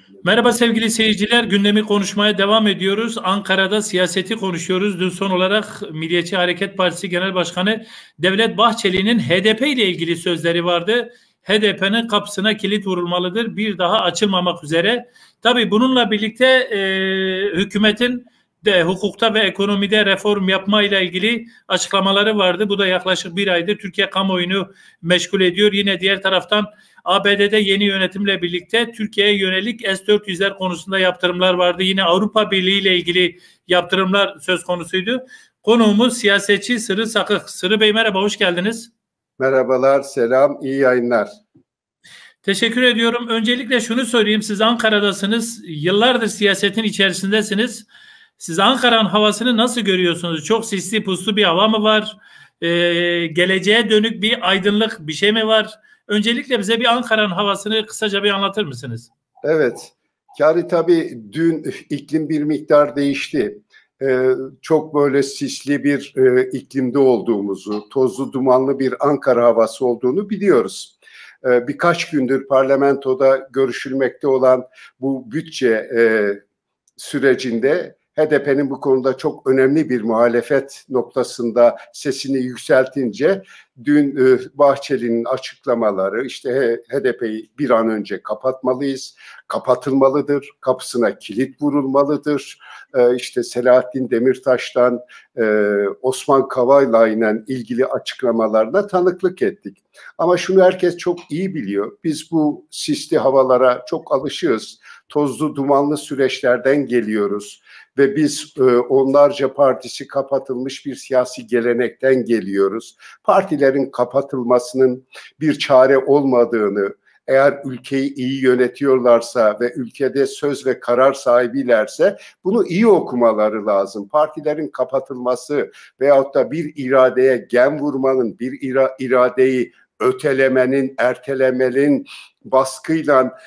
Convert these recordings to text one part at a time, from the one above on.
Merhaba sevgili seyirciler, gündemi konuşmaya devam ediyoruz. Ankara'da siyaseti konuşuyoruz. Dün son olarak Milliyetçi Hareket Partisi Genel Başkanı Devlet Bahçeli'nin HDP ile ilgili sözleri vardı. HDP'nin kapısına kilit vurulmalıdır, bir daha açılmamak üzere. Tabii bununla birlikte hükümetin de hukukta ve ekonomide reform yapma ile ilgili açıklamaları vardı. Bu da yaklaşık bir aydır Türkiye kamuoyunu meşgul ediyor. Yine diğer taraftan ABD'de yeni yönetimle birlikte Türkiye'ye yönelik S-400'ler konusunda yaptırımlar vardı. Yine Avrupa Birliği ile ilgili yaptırımlar söz konusuydu. Konuğumuz siyasetçi Sırrı Sakık. Sırrı Bey merhaba, hoş geldiniz. Merhabalar, selam, iyi yayınlar. Teşekkür ediyorum. Öncelikle şunu söyleyeyim, siz Ankara'dasınız, yıllardır siyasetin içerisindesiniz. Siz Ankara'nın havasını nasıl görüyorsunuz? Çok sisli puslu bir hava mı var? Geleceğe dönük bir aydınlık bir şey mi var? Öncelikle bize bir Ankara'nın havasını kısaca bir anlatır mısınız? Evet, yani tabii dün iklim bir miktar değişti. Çok böyle sisli bir iklimde olduğumuzu, tozlu dumanlı bir Ankara havası olduğunu biliyoruz. Birkaç gündür parlamentoda görüşülmekte olan bu bütçe sürecinde HDP'nin bu konuda çok önemli bir muhalefet noktasında sesini yükseltince dün Bahçeli'nin açıklamaları işte HDP'yi bir an önce kapatmalıyız, kapatılmalıdır, kapısına kilit vurulmalıdır. İşte Selahattin Demirtaş'tan Osman Kavala ile ilgili açıklamalarına tanıklık ettik. Ama şunu herkes çok iyi biliyor. Biz bu sisli havalara çok alışığız. Tozlu dumanlı süreçlerden geliyoruz ve biz onlarca partisi kapatılmış bir siyasi gelenekten geliyoruz. Partilerin kapatılmasının bir çare olmadığını, eğer ülkeyi iyi yönetiyorlarsa ve ülkede söz ve karar sahibilerse bunu iyi okumaları lazım. Partilerin kapatılması veyahut da bir iradeye gem vurmanın, bir iradeyi ötelemenin, ertelemenin, baskıyla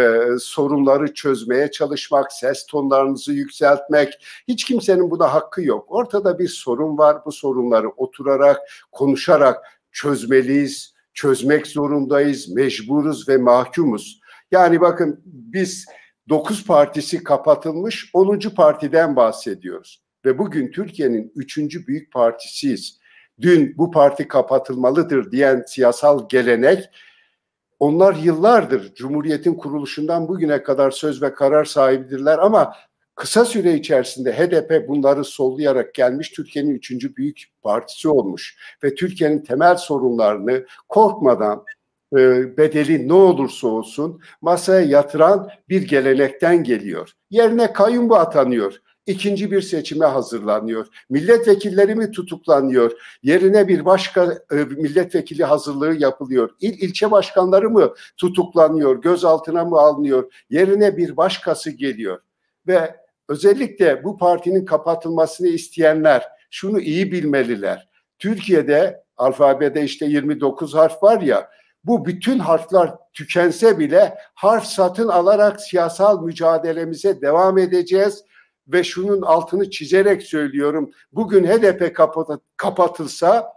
sorunları çözmeye çalışmak, ses tonlarınızı yükseltmek, hiç kimsenin buna hakkı yok. Ortada bir sorun var, bu sorunları oturarak, konuşarak çözmeliyiz, çözmek zorundayız, mecburuz ve mahkumuz. Yani bakın biz 9 partisi kapatılmış 10. partiden bahsediyoruz ve bugün Türkiye'nin 3. büyük partisiyiz. Dün bu parti kapatılmalıdır diyen siyasal gelenek, onlar yıllardır Cumhuriyet'in kuruluşundan bugüne kadar söz ve karar sahibidirler ama kısa süre içerisinde HDP bunları sollayarak gelmiş, Türkiye'nin 3. büyük partisi olmuş ve Türkiye'nin temel sorunlarını korkmadan, bedeli ne olursa olsun masaya yatıran bir gelenekten geliyor. Yerine kayyum atanıyor. İkinci bir seçime hazırlanıyor. Milletvekilleri mi tutuklanıyor? Yerine bir başka milletvekili hazırlığı yapılıyor. İlçe başkanları mı tutuklanıyor? Gözaltına mı alınıyor? Yerine bir başkası geliyor. Ve özellikle bu partinin kapatılmasını isteyenler şunu iyi bilmeliler. Türkiye'de alfabede işte 29 harf var ya, bu bütün harfler tükense bile harf satın alarak siyasal mücadelemize devam edeceğiz. Ve şunun altını çizerek söylüyorum, bugün HDP kapatılsa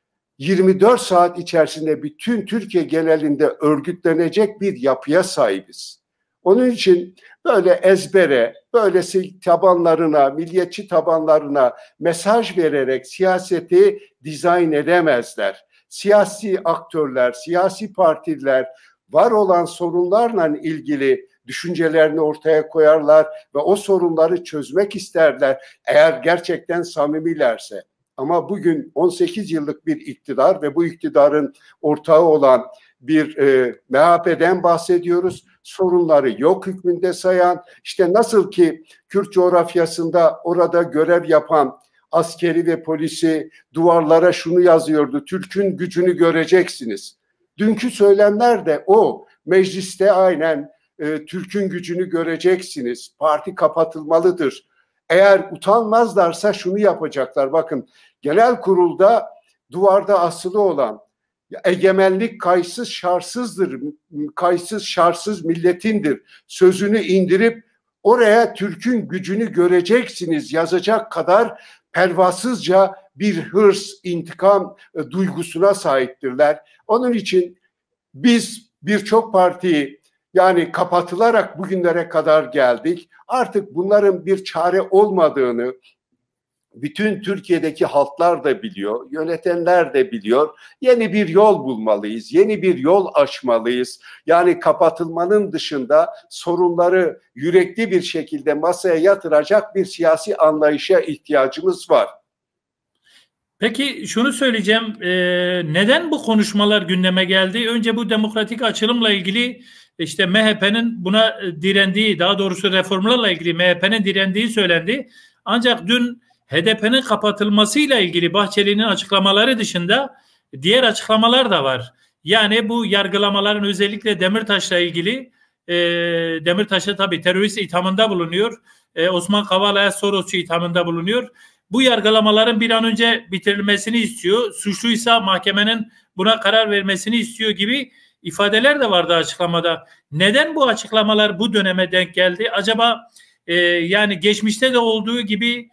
24 saat içerisinde bütün Türkiye genelinde örgütlenecek bir yapıya sahibiz. Onun için böyle ezbere, böylesi tabanlarına, milliyetçi tabanlarına mesaj vererek siyaseti dizayn edemezler. Siyasi aktörler, siyasi partiler var olan sorunlarla ilgili düşüncelerini ortaya koyarlar ve o sorunları çözmek isterler eğer gerçekten samimilerse. Ama bugün 18 yıllık bir iktidar ve bu iktidarın ortağı olan bir MHP'den bahsediyoruz. Sorunları yok hükmünde sayan, işte nasıl ki Kürt coğrafyasında orada görev yapan askeri ve polisi duvarlara şunu yazıyordu: Türk'ün gücünü göreceksiniz. Dünkü söylemler de o. Mecliste aynen Türk'ün gücünü göreceksiniz. Parti kapatılmalıdır. Eğer utanmazlarsa şunu yapacaklar. Bakın, genel kurulda duvarda asılı olan egemenlik kaysız şartsızdır, kaysız şartsız milletindir sözünü indirip oraya Türk'ün gücünü göreceksiniz yazacak kadar pervasızca bir hırs, intikam duygusuna sahiptirler. Onun için biz birçok partiyi Yani kapatılarak bugünlere kadar geldik. Artık bunların bir çare olmadığını bütün Türkiye'deki halklar da biliyor, yönetenler de biliyor. Yeni bir yol bulmalıyız, yeni bir yol açmalıyız. Yani kapatılmanın dışında sorunları yürekli bir şekilde masaya yatıracak bir siyasi anlayışa ihtiyacımız var. Peki şunu söyleyeceğim, neden bu konuşmalar gündeme geldi? Önce bu demokratik açılımla ilgili işte MHP'nin buna direndiği, daha doğrusu reformlarla ilgili MHP'nin direndiği söylendi. Ancak dün HDP'nin kapatılmasıyla ilgili Bahçeli'nin açıklamaları dışında diğer açıklamalar da var. Yani bu yargılamaların özellikle Demirtaş'la ilgili, Demirtaş'a tabii terörist ithamında bulunuyor. Osman Kavala'ya Sorosçu ithamında bulunuyor. Bu yargılamaların bir an önce bitirilmesini istiyor. Suçluysa mahkemenin buna karar vermesini istiyor gibi ifadeler de vardı açıklamada. Neden bu açıklamalar bu döneme denk geldi? Acaba yani geçmişte de olduğu gibi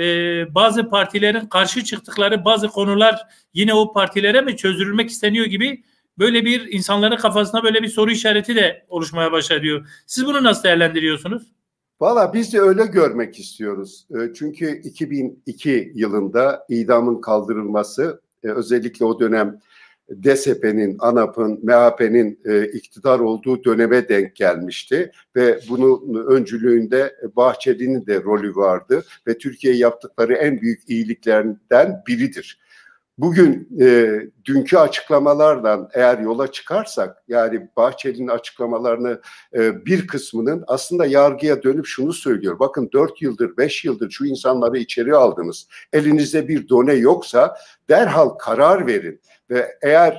bazı partilerin karşı çıktıkları bazı konular yine o partilere mi çözülmek isteniyor gibi böyle bir insanların kafasına böyle bir soru işareti de oluşmaya başlıyor. Siz bunu nasıl değerlendiriyorsunuz? Valla biz de öyle görmek istiyoruz. Çünkü 2002 yılında idamın kaldırılması, özellikle o dönem DSP'nin, ANAP'ın, MHP'nin iktidar olduğu döneme denk gelmişti ve bunun öncülüğünde Bahçeli'nin de rolü vardı ve Türkiye'ye yaptıkları en büyük iyiliklerden biridir. Bugün dünkü açıklamalardan eğer yola çıkarsak, yani Bahçeli'nin açıklamalarını bir kısmının aslında yargıya dönüp şunu söylüyor. Bakın 4 yıldır, 5 yıldır şu insanları içeri aldınız. Elinizde bir done yoksa derhal karar verin. Ve eğer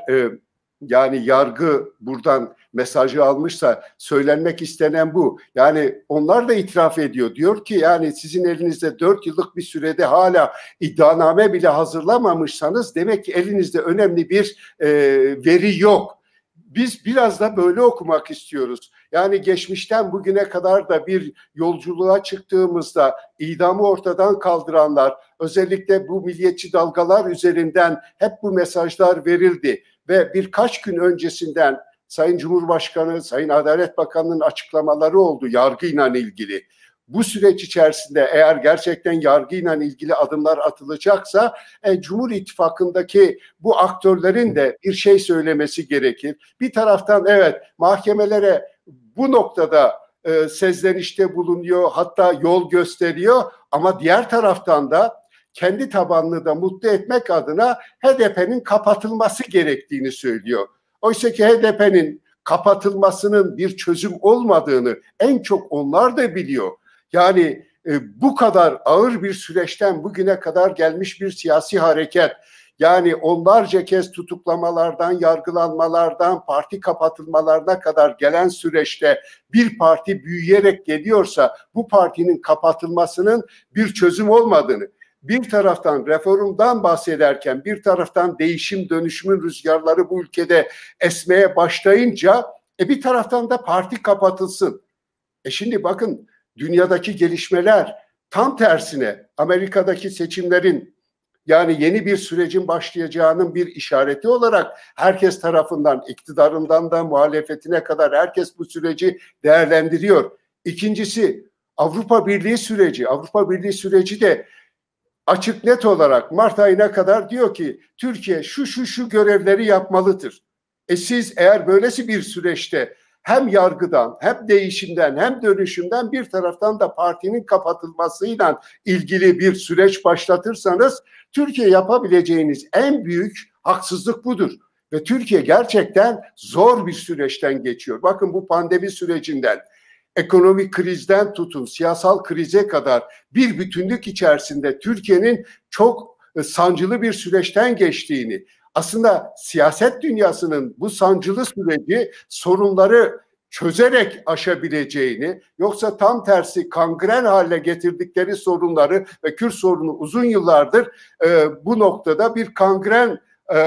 yani yargı buradan mesajı almışsa söylenmek istenen bu. Yani onlar da itiraf ediyor. Diyor ki yani sizin elinizde 4 yıllık bir sürede hala iddianame bile hazırlamamışsanız demek ki elinizde önemli bir veri yok. Biz biraz da böyle okumak istiyoruz. Yani geçmişten bugüne kadar da bir yolculuğa çıktığımızda idamı ortadan kaldıranlar, özellikle bu milliyetçi dalgalar üzerinden hep bu mesajlar verildi. Ve birkaç gün öncesinden Sayın Cumhurbaşkanı, Sayın Adalet Bakanı'nın açıklamaları oldu yargıyla ilgili. Bu süreç içerisinde eğer gerçekten yargıyla ilgili adımlar atılacaksa Cumhur İttifakı'ndaki bu aktörlerin de bir şey söylemesi gerekir. Bir taraftan evet mahkemelere bu noktada sezlenişte bulunuyor, hatta yol gösteriyor ama diğer taraftan da kendi tabanını da mutlu etmek adına HDP'nin kapatılması gerektiğini söylüyor. Oysa ki HDP'nin kapatılmasının bir çözüm olmadığını en çok onlar da biliyor. Yani bu kadar ağır bir süreçten bugüne kadar gelmiş bir siyasi hareket, yani onlarca kez tutuklamalardan, yargılanmalardan, parti kapatılmalarına kadar gelen süreçte bir parti büyüyerek geliyorsa bu partinin kapatılmasının bir çözüm olmadığını, bir taraftan reformdan bahsederken bir taraftan değişim dönüşümün rüzgarları bu ülkede esmeye başlayınca bir taraftan da parti kapatılsın. Şimdi bakın dünyadaki gelişmeler tam tersine Amerika'daki seçimlerin yani yeni bir sürecin başlayacağının bir işareti olarak herkes tarafından, iktidarından da muhalefetine kadar herkes bu süreci değerlendiriyor. İkincisi Avrupa Birliği süreci. Avrupa Birliği süreci de açık net olarak Mart ayına kadar diyor ki Türkiye şu görevleri yapmalıdır. Siz eğer böylesi bir süreçte hem yargıdan hem değişimden hem dönüşümden bir taraftan da partinin kapatılmasıyla ilgili bir süreç başlatırsanız Türkiye yapabileceğiniz en büyük haksızlık budur. Ve Türkiye gerçekten zor bir süreçten geçiyor. Bakın bu pandemi sürecinden, ekonomik krizden tutun, siyasal krize kadar bir bütünlük içerisinde Türkiye'nin çok sancılı bir süreçten geçtiğini, aslında siyaset dünyasının bu sancılı süreci sorunları çözerek aşabileceğini, yoksa tam tersi kangren hale getirdikleri sorunları ve Kürt sorunu uzun yıllardır bu noktada bir kangren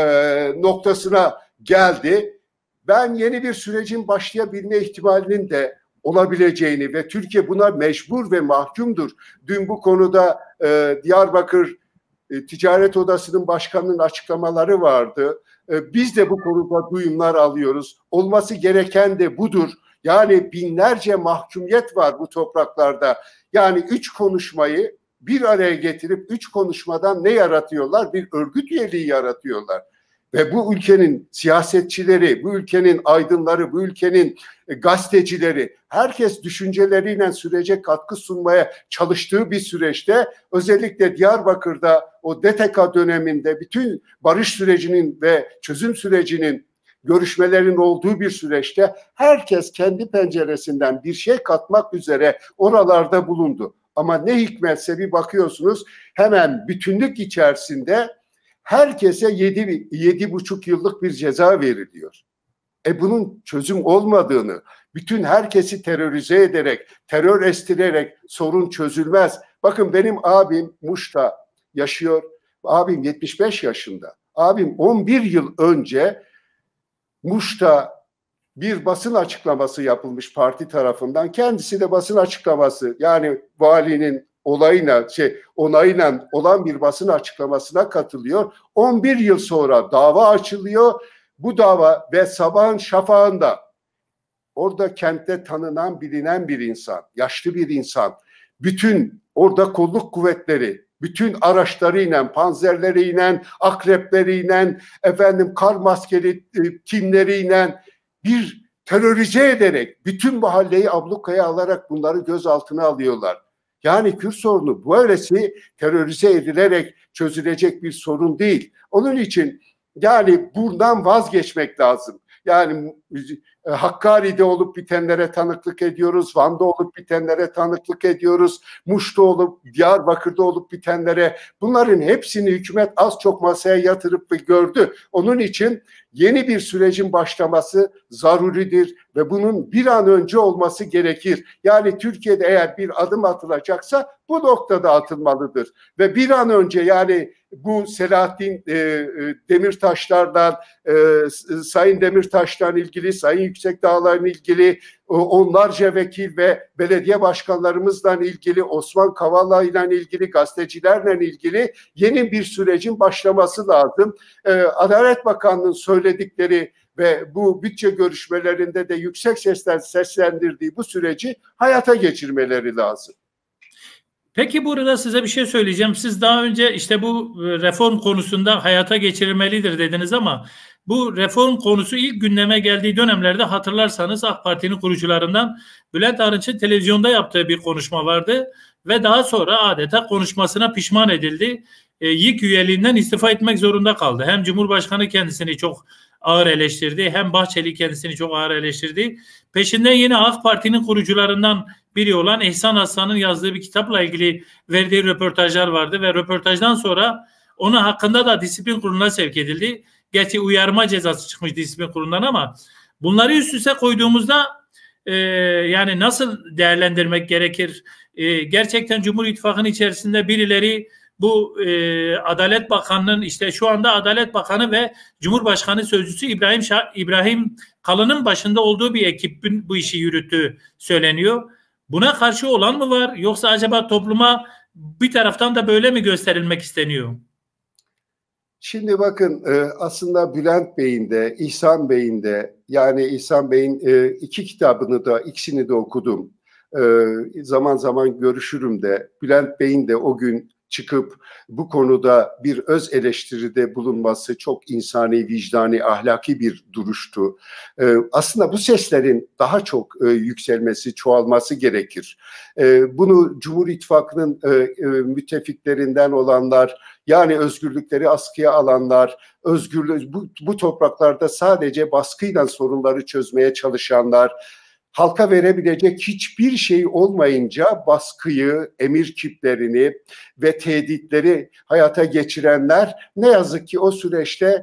noktasına geldi. Ben yeni bir sürecin başlayabilme ihtimalinin de olabileceğini ve Türkiye buna mecbur ve mahkumdur. Dün bu konuda Diyarbakır Ticaret Odası'nın başkanının açıklamaları vardı. Biz de bu konuda duyumlar alıyoruz. Olması gereken de budur. Yani binlerce mahkumiyet var bu topraklarda. Yani 3 konuşmayı bir araya getirip 3 konuşmadan ne yaratıyorlar? Bir örgüt üyeliği yaratıyorlar. Ve bu ülkenin siyasetçileri, bu ülkenin aydınları, bu ülkenin gazetecileri, herkes düşünceleriyle sürece katkı sunmaya çalıştığı bir süreçte, özellikle Diyarbakır'da o DTK döneminde bütün barış sürecinin ve çözüm sürecinin, görüşmelerin olduğu bir süreçte herkes kendi penceresinden bir şey katmak üzere oralarda bulundu. Ama ne hikmetse bir bakıyorsunuz hemen bütünlük içerisinde herkese 7,5 yıllık bir ceza veriliyor. Bunun çözüm olmadığını, bütün herkesi terörize ederek, terör estirerek sorun çözülmez. Bakın benim abim Muş'ta yaşıyor. Abim 75 yaşında. Abim 11 yıl önce Muş'ta bir basın açıklaması yapılmış parti tarafından. Kendisi de basın açıklaması, yani valinin onayıyla olan bir basın açıklamasına katılıyor. 11 yıl sonra dava açılıyor. Bu dava ve sabahın şafağında orada kentte tanınan, bilinen bir insan, yaşlı bir insan, bütün orada kolluk kuvvetleri, bütün araçlarıyla, panzerleriyle, akrepleriyle, kar maskeli timleriyle bir terörize ederek bütün mahalleyi ablukaya alarak bunları gözaltına alıyorlar. Yani Kürt sorunu böylesi terörize edilerek çözülecek bir sorun değil. Onun için yani buradan vazgeçmek lazım. Yani Hakkari'de olup bitenlere tanıklık ediyoruz, Van'da olup bitenlere tanıklık ediyoruz, Muş'ta olup, Diyarbakır'da olup bitenlere, bunların hepsini hükümet az çok masaya yatırıp ve gördü. Onun için yeni bir sürecin başlaması zaruridir ve bunun bir an önce olması gerekir. Yani Türkiye'de eğer bir adım atılacaksa bu noktada atılmalıdır. Ve bir an önce, yani bu Selahattin Demirtaş'lardan, Sayın Demirtaş'tan ilgili, Sayın Yüksekdağlar'la ilgili, onlarca vekil ve belediye başkanlarımızla ilgili, Osman Kavala ile ilgili, gazetecilerle ilgili yeni bir sürecin başlaması lazım. Adalet Bakanlığı'nın söyledikleri ve bu bütçe görüşmelerinde de yüksek sesle seslendirdiği bu süreci hayata geçirmeleri lazım. Peki burada size bir şey söyleyeceğim. Siz daha önce işte bu reform konusunda hayata geçirilmelidir dediniz ama bu reform konusu ilk gündeme geldiği dönemlerde hatırlarsanız AK Parti'nin kurucularından Bülent Arınç'ın televizyonda yaptığı bir konuşma vardı ve daha sonra adeta konuşmasına pişman edildi. YİK üyeliğinden istifa etmek zorunda kaldı. Hem Cumhurbaşkanı kendisini çok ağır eleştirdi, hem Bahçeli kendisini çok ağır eleştirdi. Peşinden yine AK Parti'nin kurucularından biri olan İhsan Aslan'ın yazdığı bir kitapla ilgili verdiği röportajlar vardı ve röportajdan sonra onun hakkında da disiplin kuruluna sevk edildi. Gerçi uyarma cezası çıkmış disiplin kurulundan ama bunları üst üste koyduğumuzda yani nasıl değerlendirmek gerekir? Gerçekten Cumhur İttifakı'nın içerisinde birileri bu Adalet Bakanı'nın, işte şu anda Adalet Bakanı ve Cumhurbaşkanı Sözcüsü İbrahim Kalın'ın başında olduğu bir ekibin bu işi yürüttüğü söyleniyor. Buna karşı olan mı var, yoksa acaba topluma bir taraftan da böyle mi gösterilmek isteniyor? Şimdi bakın, aslında Bülent Bey'in de İhsan Bey'in de, yani İhsan Bey'in 2 kitabını da, ikisini de okudum. Zaman zaman görüşürüm de. Bülent Bey'in de o gün çıkıp bu konuda bir öz eleştiride bulunması çok insani, vicdani, ahlaki bir duruştu. Aslında bu seslerin daha çok yükselmesi, çoğalması gerekir. Bunu Cumhur İttifakı'nın müttefiklerinden olanlar, yani özgürlükleri askıya alanlar, bu topraklarda sadece baskıyla sorunları çözmeye çalışanlar, halka verebilecek hiçbir şey olmayınca baskıyı, emir kiplerini ve tehditleri hayata geçirenler ne yazık ki o süreçte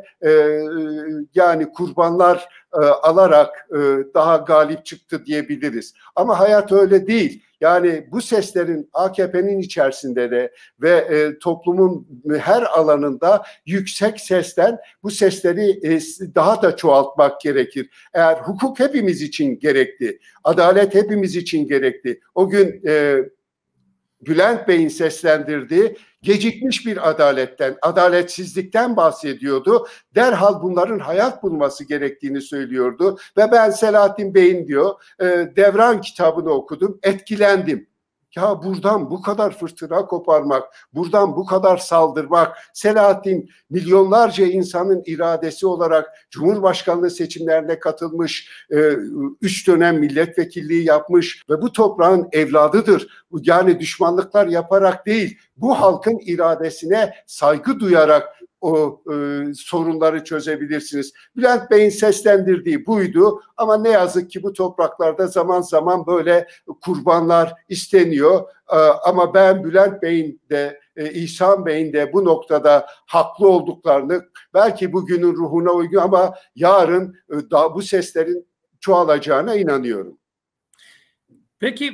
yani kurbanlar alarak daha galip çıktı diyebiliriz. Ama hayat öyle değil. Yani bu seslerin AKP'nin içerisinde de ve toplumun her alanında yüksek sesten bu sesleri daha da çoğaltmak gerekir. Eğer hukuk hepimiz için gerekli, adalet hepimiz için gerekli. O gün Bülent Bey'in seslendirdiği Gecikmiş bir adaletten, adaletsizlikten bahsediyordu. Derhal bunların hayat bulması gerektiğini söylüyordu. Ve ben Selahattin Bey'in diyor Devran kitabını okudum, etkilendim. Ya buradan bu kadar fırtına koparmak, buradan bu kadar saldırmak, Selahattin milyonlarca insanın iradesi olarak Cumhurbaşkanlığı seçimlerine katılmış, 3 dönem milletvekilliği yapmış ve bu toprağın evladıdır. Yani düşmanlıklar yaparak değil, bu halkın iradesine saygı duyarak o sorunları çözebilirsiniz. Bülent Bey'in seslendirdiği buydu ama ne yazık ki bu topraklarda zaman zaman böyle kurbanlar isteniyor. Ama ben Bülent Bey'in de İhsan Bey'in de bu noktada haklı olduklarını, belki bugünün ruhuna uygun ama yarın daha bu seslerin çoğalacağına inanıyorum. Peki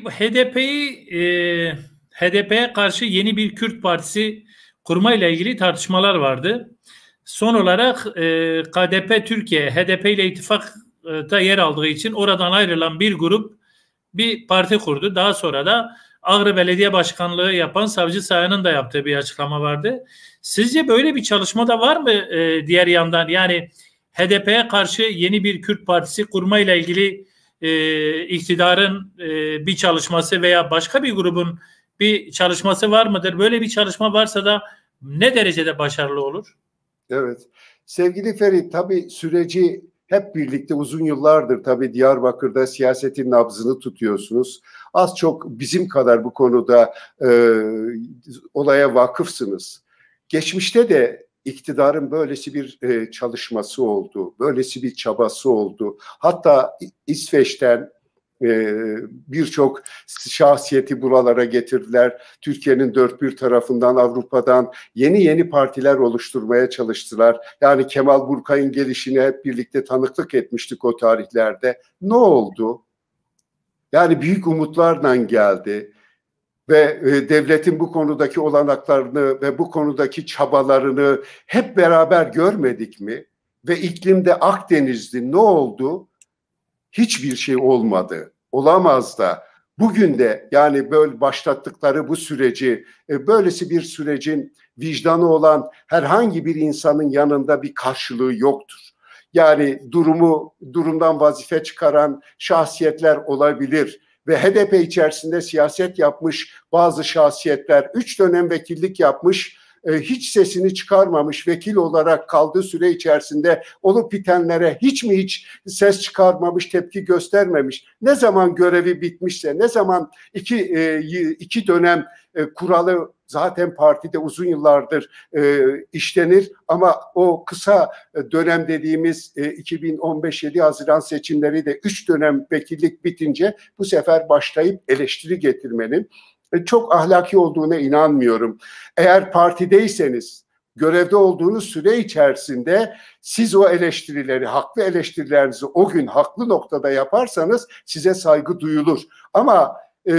HDP'ye karşı yeni bir Kürt partisi kurmayla ilgili tartışmalar vardı. Son olarak KDP Türkiye HDP ile ittifakta yer aldığı için oradan ayrılan bir grup bir parti kurdu. Daha sonra da Ağrı Belediye Başkanlığı yapan Savcı Sayan'ın da yaptığı bir açıklama vardı. Sizce böyle bir çalışma da var mı diğer yandan? Yani HDP'ye karşı yeni bir Kürt partisi kurmayla ilgili iktidarın bir çalışması veya başka bir grubun bir çalışması var mıdır? Böyle bir çalışma varsa da ne derecede başarılı olur? Evet. Sevgili Ferit, tabii süreci hep birlikte uzun yıllardır tabii Diyarbakır'da siyasetin nabzını tutuyorsunuz. Az çok bizim kadar bu konuda olaya vakıfsınız. Geçmişte de iktidarın böylesi bir çalışması oldu, böylesi bir çabası oldu. Hatta İsveç'ten birçok şahsiyeti buralara getirdiler. Türkiye'nin dört bir tarafından, Avrupa'dan yeni partiler oluşturmaya çalıştılar. Yani Kemal Burkay'ın gelişine hep birlikte tanıklık etmiştik o tarihlerde. Ne oldu? Yani büyük umutlarla geldi. Ve devletin bu konudaki olanaklarını ve bu konudaki çabalarını hep beraber görmedik mi? Ve iklimde Akdeniz'di, ne oldu? Hiçbir şey olmadı. Olamaz da. Bugün de yani böyle başlattıkları bu süreci, böylesi bir sürecin vicdanı olan herhangi bir insanın yanında bir karşılığı yoktur. Yani durumdan vazife çıkaran şahsiyetler olabilir ve HDP içerisinde siyaset yapmış bazı şahsiyetler 3 dönem vekillik yapmış, hiç sesini çıkarmamış, vekil olarak kaldığı süre içerisinde olup bitenlere hiç ses çıkarmamış, tepki göstermemiş. Ne zaman görevi bitmişse, ne zaman iki dönem kuralı zaten partide uzun yıllardır işlenir ama o kısa dönem dediğimiz 2015 7 Haziran seçimleri de 3 dönem vekillik bitince bu sefer başlayıp eleştiri getirmenin çok ahlaki olduğuna inanmıyorum. Eğer partideyseniz, görevde olduğunuz süre içerisinde siz o eleştirileri, haklı eleştirilerinizi o gün haklı noktada yaparsanız size saygı duyulur. Ama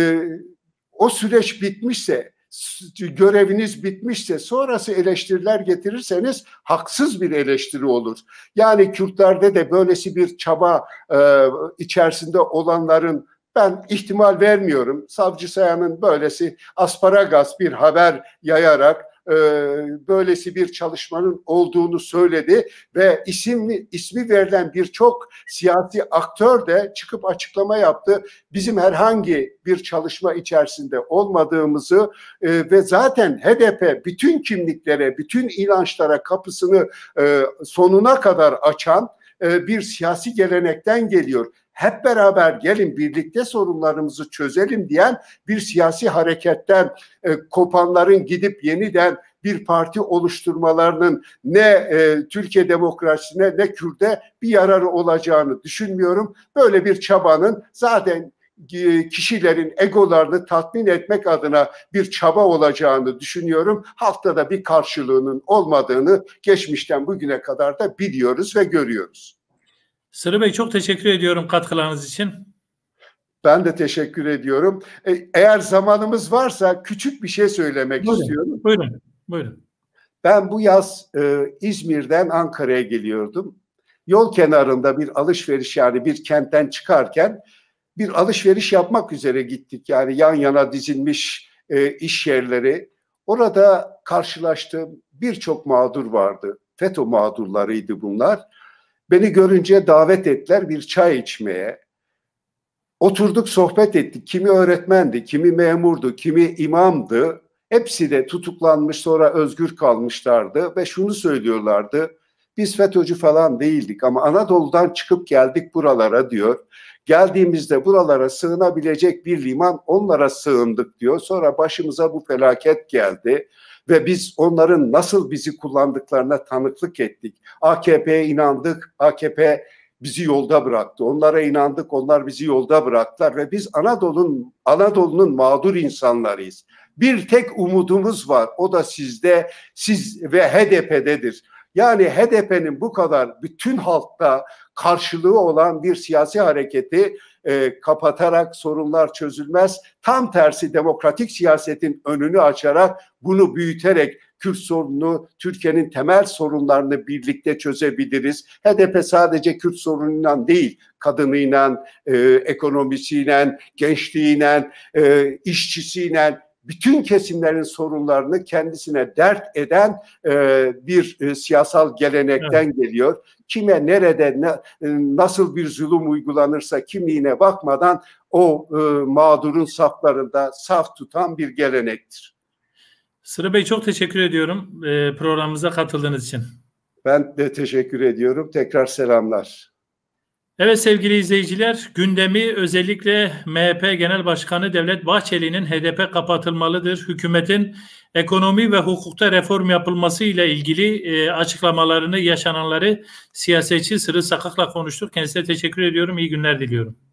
o süreç bitmişse, göreviniz bitmişse sonrası eleştiriler getirirseniz haksız bir eleştiri olur. Yani Kürtlerde de böylesi bir çaba içerisinde olanların ben ihtimal vermiyorum. Savcı Sayan'ın böylesi asparagas bir haber yayarak böylesi bir çalışmanın olduğunu söyledi ve ismi verilen birçok siyasi aktör de çıkıp açıklama yaptı. Bizim herhangi bir çalışma içerisinde olmadığımızı ve zaten HDP bütün kimliklere, bütün inançlara kapısını sonuna kadar açan bir siyasi gelenekten geliyor. Hep beraber gelin birlikte sorunlarımızı çözelim diyen bir siyasi hareketten kopanların gidip yeniden bir parti oluşturmalarının ne Türkiye demokrasisine ne Kürt'e bir yararı olacağını düşünmüyorum. Böyle bir çabanın zaten kişilerin egolarını tatmin etmek adına bir çaba olacağını düşünüyorum. Halkta da bir karşılığının olmadığını geçmişten bugüne kadar da biliyoruz ve görüyoruz. Sırrı Bey, çok teşekkür ediyorum katkılarınız için. Ben de teşekkür ediyorum. Eğer zamanımız varsa küçük bir şey söylemek istiyorum. Buyurun. Ben bu yaz İzmir'den Ankara'ya geliyordum. Yol kenarında bir alışveriş, yani bir kentten çıkarken bir alışveriş yapmak üzere gittik. Yani yan yana dizilmiş iş yerleri. Orada karşılaştığım birçok mağdur vardı. FETÖ mağdurlarıydı bunlar. Beni görünce davet ettiler bir çay içmeye. Oturduk, sohbet ettik. Kimi öğretmendi, kimi memurdu, kimi imamdı. Hepsi de tutuklanmış, sonra özgür kalmışlardı ve şunu söylüyorlardı: biz FETÖ'cü falan değildik ama Anadolu'dan çıkıp geldik buralara diyor. Geldiğimizde buralara sığınabilecek bir liman, onlara sığındık diyor. Sonra başımıza bu felaket geldi ve biz onların nasıl bizi kullandıklarına tanıklık ettik. AKP'ye inandık, AKP bizi yolda bıraktı. Onlara inandık, onlar bizi yolda bıraktılar ve biz Anadolu'nun mağdur insanlarıyız. Bir tek umudumuz var, o da sizde, siz ve HDP'dedir. Yani HDP'nin bu kadar bütün halkta karşılığı olan bir siyasi hareketi kapatarak sorunlar çözülmez. Tam tersi, demokratik siyasetin önünü açarak, bunu büyüterek Kürt sorununu, Türkiye'nin temel sorunlarını birlikte çözebiliriz. HDP sadece Kürt sorunuyla değil, kadınıyla, ekonomisiyle, gençliğiyle, işçisiyle, bütün kesimlerin sorunlarını kendisine dert eden bir siyasal gelenekten geliyor. Kime, nerede, nasıl bir zulüm uygulanırsa kimliğine bakmadan o mağdurun saflarında saf tutan bir gelenektir. Sıra Bey, çok teşekkür ediyorum programımıza katıldığınız için. Ben de teşekkür ediyorum. Tekrar selamlar. Evet sevgili izleyiciler, gündemi özellikle MHP Genel Başkanı Devlet Bahçeli'nin HDP kapatılmalıdır, hükümetin ekonomi ve hukukta reform yapılması ile ilgili açıklamalarını, yaşananları siyasetçi Sırrı Sakak'la konuştuk. Kendisine teşekkür ediyorum. İyi günler diliyorum.